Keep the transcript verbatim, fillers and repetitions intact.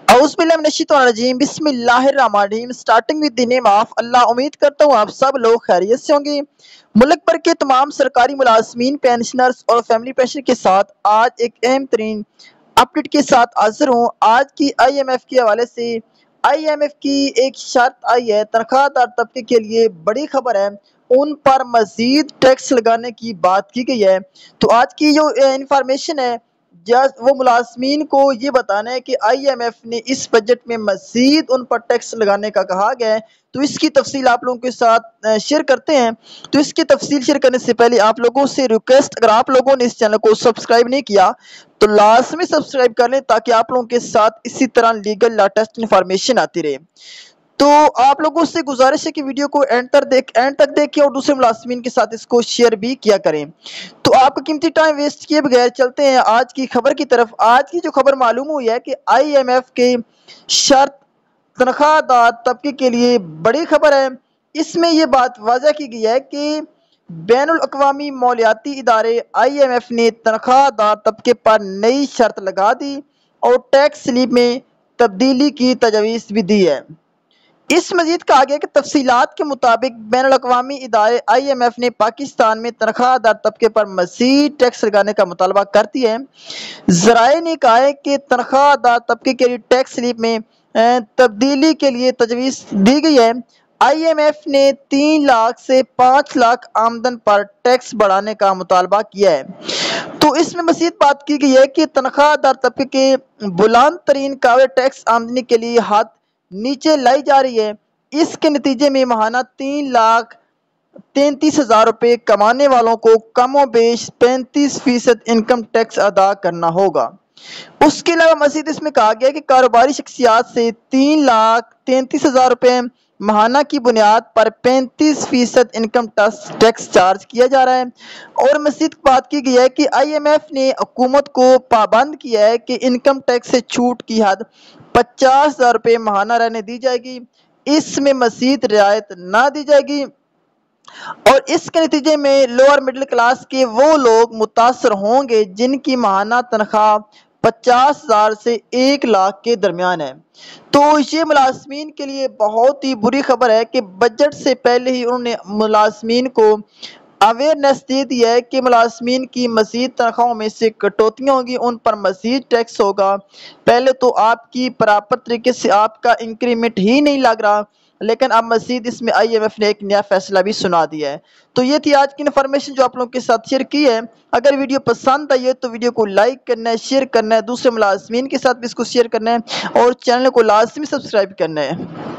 औज़ुबिल्लाहिमिनश्शैतानिर्रजीम बिस्मिल्लाहिर्रहमानिर्रहीम starting with the name of Allah. उम्मीद करता हूँ आप सब लोग खैरियत से होंगे। मुल्क भर के तमाम सरकारी मुलाजमीन, पेंशनर्स और फैमिली पेंशन के साथ आज एक अहम तरीन अपडेट के साथ हाजिर हूँ। आज की आई एम एफ के हवाले से आई एम एफ की एक शर्त आई है, तनख्वाहदार तबके के लिए बड़ी खबर है, उन पर मजीद टैक्स लगाने की बात की गई है। तो आज की जो इंफॉर्मेशन है जस्ट वो मुलाजमीन को ये बताना है कि आई एम एफ ने इस बजट में मजीद उन पर टैक्स लगाने का कहा गया है। तो इसकी तफसील आप लोगों के साथ शेयर करते हैं। तो इसकी तफसील शेयर करने से पहले आप लोगों से रिक्वेस्ट, अगर आप लोगों ने इस चैनल को सब्सक्राइब नहीं किया तो लाजमी सब्सक्राइब कर लें, ताकि आप लोगों के साथ इसी तरह लीगल लेटेस्ट इंफॉर्मेशन आती रहे। तो आप लोगों से गुजारिश है कि वीडियो को एंड तक देख एंड तक देखें और दूसरे मुलाजमीन के साथ इसको शेयर भी किया करें। तो आपका कीमती टाइम वेस्ट किए बगैर चलते हैं आज की खबर की तरफ। आज की जो खबर मालूम हुई है कि आई एम एफ के शर्त तनख्वाहदार तबके के लिए बड़ी खबर है। इसमें यह बात वाज़ह की गई है कि बैनुल अक़वामी मौलियाती इदारे आई एम एफ ने तनख्वाहदार तबके पर नई शर्त लगा दी और टैक्स स्लिप में तब्दीली की तजवीज़ भी दी है। इस मजीद कहा गया कि तफसीलात के मुताबिक बैनुल अक़वामी इदारे आई एम एफ ने पाकिस्तान में तनख्वाहदार तबके पर मज़ीद टैक्स लगाने का मुतालबा कर दिया है। ज़राए ने कहा है कि तनख्वाहदार तबके के लिए टैक्स स्लिप में तब्दीली के लिए तजवीज़ दी गई है। आई एम एफ ने तीन लाख से पाँच लाख आमदन पर टैक्स बढ़ाने का मुतालबा किया है। तो इसमें मज़ीद बात की गई है कि तनख्वाहदार तबके के बुलंद तरीन काबिल टैक्स आमदनी के लिए हाथ नीचे लाई जा रही है। इसके नतीजे में माहाना तीन लाख तैंतीस हजार रुपये कमाने वालों को कमो बेश पैंतीस फीसद इनकम टैक्स अदा करना होगा। उसके अलावा मजीद इसमें कहा गया कि कारोबारी शख्सियात से तीन लाख तैंतीस हजार रुपये माहाना की बुनियाद पर पैंतीस फीसद इनकम टैक्स चार्ज किया जा रहा है। और मजीद बात की गई है कि आई एम एफ ने हुकूमत को पाबंद किया है कि इनकम टैक्स से छूट की हद पचास हजार रुपये माहाना रहने दी जाएगी, इसमें मजीद रियायत ना दी जाएगी। और इसके नतीजे में लोअर मिडिल क्लास के वो लोग मुतासर होंगे जिनकी माहाना तनख्वाह पचास हजार से एक लाख के दरमियान है। तो ये मुलाजमीन के लिए बहुत ही बुरी खबर है कि बजट से पहले ही उन्होंने मुलाजमीन को अवेयरनेस दे दी है कि मुलाजमीन की मज़ीद तनख्वाहों में से कटौतियाँ होंगी, उन पर मज़ीद टैक्स होगा। पहले तो आपकी प्रॉपर तरीके से आपका इंक्रीमेंट ही नहीं लग रहा, लेकिन अब मज़ीद इसमें आई एम एफ ने एक नया फैसला भी सुना दिया है। तो ये थी आज की इन्फॉर्मेशन जो आप लोगों के साथ शेयर की है। अगर वीडियो पसंद आई है तो वीडियो को लाइक करना है, शेयर करना है, दूसरे मुलाजमीन के साथ भी इसको शेयर करना है और चैनल को लाजमी सब्सक्राइब करना है।